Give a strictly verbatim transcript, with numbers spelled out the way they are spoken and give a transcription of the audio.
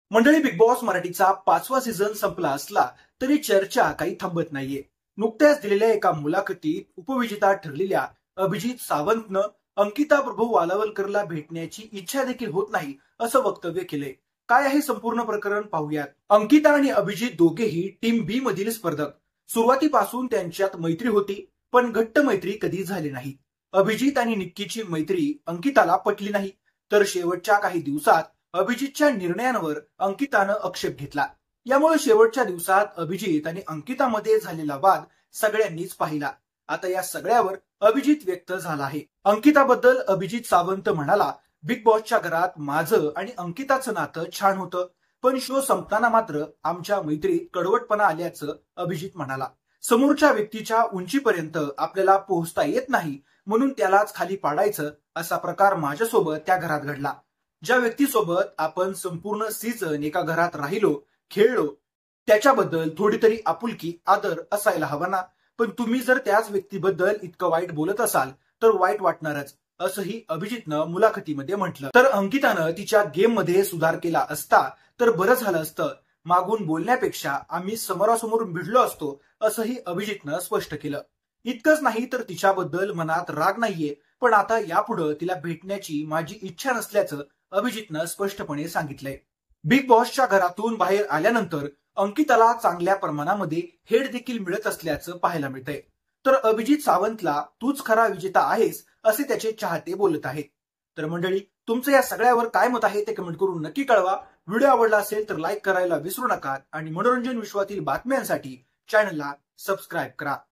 मंडळी, big boss मराठीचा पाचवा सीझन संपला असला तरी चर्चा काही थांबत नाहीये. नुकत्याच दिलेल्या एका मुलाखतीत उपविजेता ठरलेल्या अभिजित सावंतनं अंकिता प्रभू वालावलकरला भेटण्याची इच्छा देखील होत नाही असं वक्तव्य केलंय. काय आहे संपूर्ण प्रकरण पाहूयात. अंकिता आणि अभिजित दोघेही टीम बी मधील स्पर्धक. सुरुवातीपासून त्यांच्यात मैत्री होती, पण घट्ट मैत्री कधी झाली नाही. अभिजित आणि निक्कीची मैत्री अंकिताला पटली नाही, तर शेवटच्या काही दिवसात अभिजितच्या निर्णयांवर अंकितानं आक्षेप घेतला. यामुळे शेवटच्या दिवसात अभिजित आणि अंकितामध्ये झालेला वाद सगळ्यांनीच पाहिला. आता या सगळ्यावर अभिजित व्यक्त झाला आहे. अंकिताबद्दल अभिजित सावंत म्हणाला, बिग बॉसच्या घरात माझं आणि अंकिताचं नातं छान होतं, पण शो संपताना मात्र आमच्या मैत्रीत कडवटपणा आल्याचं अभिजित म्हणाला. समोरच्या व्यक्तीच्या उंचीपर्यंत आपल्याला पोहोचता येत नाही, म्हणून त्यालाच खाली पाडायचं असा प्रकार माझ्यासोबत त्या घरात घडला. ज्या व्यक्तीसोबत आपण संपूर्ण सीझन एका घरात राहिलो, खेळलो, त्याच्याबद्दल थोडी तरी आपुलकी, आदर असायला हवा ना. पण तुम्ही जर त्याच व्यक्तीबद्दल इतकं वाईट बोलत असाल तर वाईट वाटणारच, असंही अभिजितनं मुलाखतीमध्ये म्हटलं. तर अंकितानं तिच्या गेम मध्ये सुधार केला असता तर बरं झालं असतं. मागून बोलण्यापेक्षा आम्ही समोरासमोर भिडलो असतो, असंही अभिजितनं स्पष्ट केलं. इतकंच नाही तर तिच्याबद्दल मनात राग नाहीये, पण आता यापुढे तिला भेटण्याची माझी इच्छा नसल्याचं अभिजितनं स्पष्टपणे सांगितलंय. बिग बॉसच्या घरातून बाहेर आल्यानंतर अंकिताला चांगल्या प्रमाणामध्ये हेड देखील मिळत असल्याचं पाहायला मिळतंय. तर अभिजित सावंतला तूच खरा विजेता आहेस असे त्याचे चाहते बोलत आहेत. तर मंडळी, तुमचं या सगळ्यावर काय मत आहे ते कमेंट करून नक्की कळवा. व्हिडिओ आवडला असेल तर लाईक करायला विसरू नका आणि मनोरंजन विश्वातील बातम्यांसाठी चॅनलला सबस्क्राईब करा.